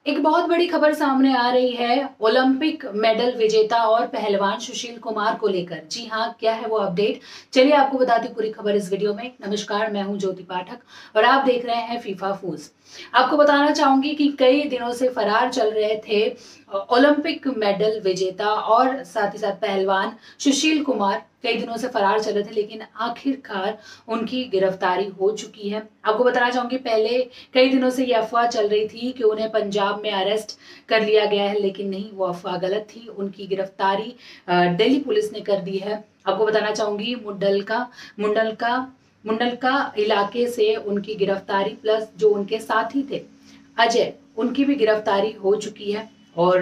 एक बहुत बड़ी खबर सामने आ रही है ओलंपिक मेडल विजेता और पहलवान सुशील कुमार को लेकर। जी हाँ, क्या है वो अपडेट, चलिए आपको बताती पूरी खबर इस वीडियो में। नमस्कार, मैं हूं ज्योति पाठक और आप देख रहे हैं फीफा फूज। आपको बताना चाहूंगी कि कई दिनों से फरार चल रहे थे ओलंपिक मेडल विजेता और साथ ही साथ पहलवान सुशील कुमार। कई दिनों से फरार चल रहे थे, लेकिन आखिरकार उनकी गिरफ्तारी हो चुकी है। आपको बताना चाहूंगी, पहले कई दिनों से ये अफवाह चल रही थी कि उन्हें पंजाब में अरेस्ट कर लिया गया है, लेकिन नहीं, वो अफवाह गलत थी। उनकी गिरफ्तारी दिल्ली पुलिस ने कर दी है। आपको बताना चाहूंगी, मुंडलका इलाके से उनकी गिरफ्तारी, प्लस जो उनके साथी थे अजय, उनकी भी गिरफ्तारी हो चुकी है। और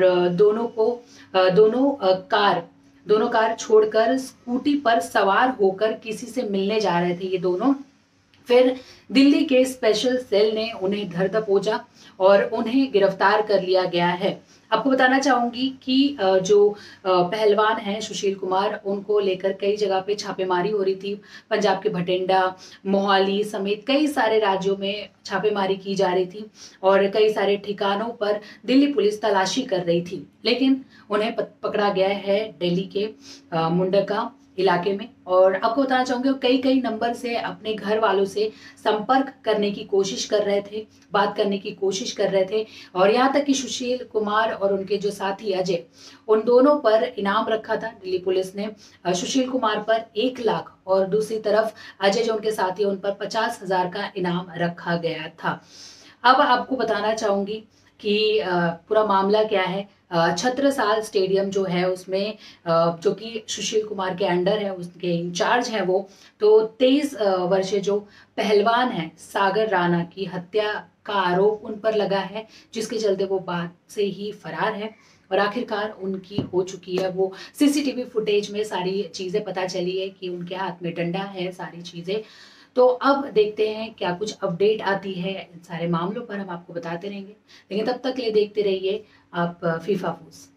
दोनों कार छोड़कर स्कूटी पर सवार होकर किसी से मिलने जा रहे थे ये दोनों। फिर दिल्ली के स्पेशल सेल ने उन्हें धर दबोचा और उन्हें गिरफ्तार कर लिया गया है। आपको बताना चाहूंगी कि जो पहलवान हैं सुशील कुमार, उनको लेकर कई जगह पे छापेमारी हो रही थी। पंजाब के भटिंडा, मोहाली समेत कई सारे राज्यों में छापेमारी की जा रही थी और कई सारे ठिकानों पर दिल्ली पुलिस तलाशी कर रही थी, लेकिन उन्हें पकड़ा गया है दिल्ली के मुंडका इलाके में। और आपको बताना चाहूंगी, कई कई नंबर से अपने घर वालों से संपर्क करने की कोशिश कर रहे थे, बात करने की कोशिश कर रहे थे। और यहाँ तक कि सुशील कुमार और उनके जो साथी अजय, उन दोनों पर इनाम रखा था दिल्ली पुलिस ने। सुशील कुमार पर 1 लाख और दूसरी तरफ अजय जो उनके साथी, उन पर 50,000 का इनाम रखा गया था। अब आपको बताना चाहूंगी कि पूरा मामला क्या है। छत्रसाल स्टेडियम जो है उसमें जो कि सुशील कुमार के अंडर है, उसके इंचार्ज है वो, तो 23 वर्षीय जो पहलवान है सागर राणा की हत्या का आरोप उन पर लगा है, जिसके चलते वो बाद से ही फरार है। और आखिरकार उनकी हो चुकी है, वो सीसीटीवी फुटेज में सारी चीजें पता चली है कि उनके हाथ में डंडा है, सारी चीजें। तो अब देखते हैं क्या कुछ अपडेट आती है इन सारे मामलों पर, हम आपको बताते रहेंगे। लेकिन तब तक ले देखते रहिए आप फीफा फूज।